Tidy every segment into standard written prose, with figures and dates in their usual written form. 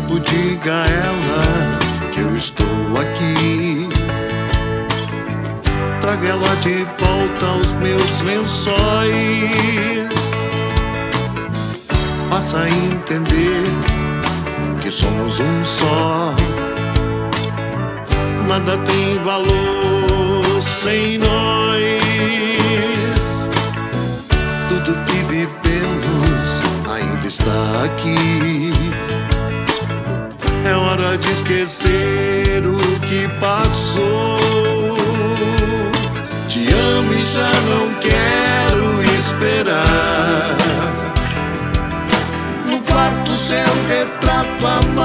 tempo, diga a ela que eu estou aqui. Traga ela de volta aos meus lençóis. Faça entender que somos um só. Nada tem valor sem nós. Tudo que vivemos ainda está aqui. É hora de esquecer o que passou. Te amo e já não quero esperar. No quarto seu retrato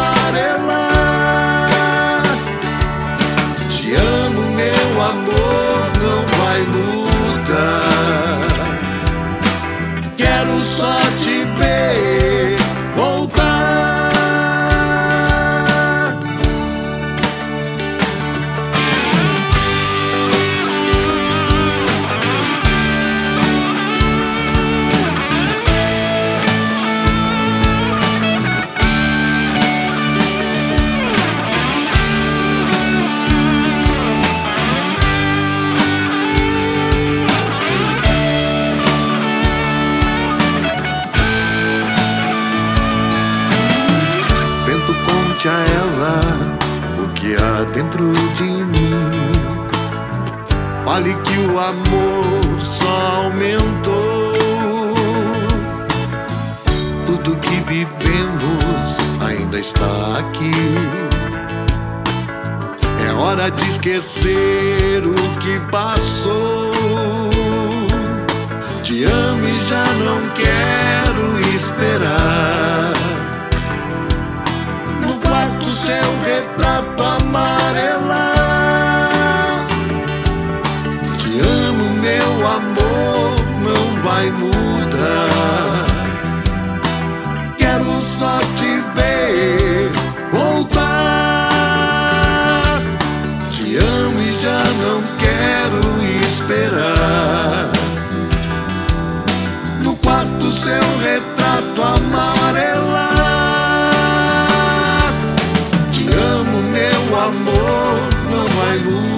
amarelar. Te amo, meu amor, não vai mudar. Quero só te ver voltar. A ela o que há dentro de mim. Fale que o amor só aumentou. Tudo que vivemos ainda está aqui. É hora de esquecer o que passou. Te amo e já não quero esperar. Seu retrato amarelar. Te amo, meu amor, não vai mudar. Quero só te ver voltar. Te amo e já não quero esperar. No quarto seu retrato amarelar. Amor não vai mudar.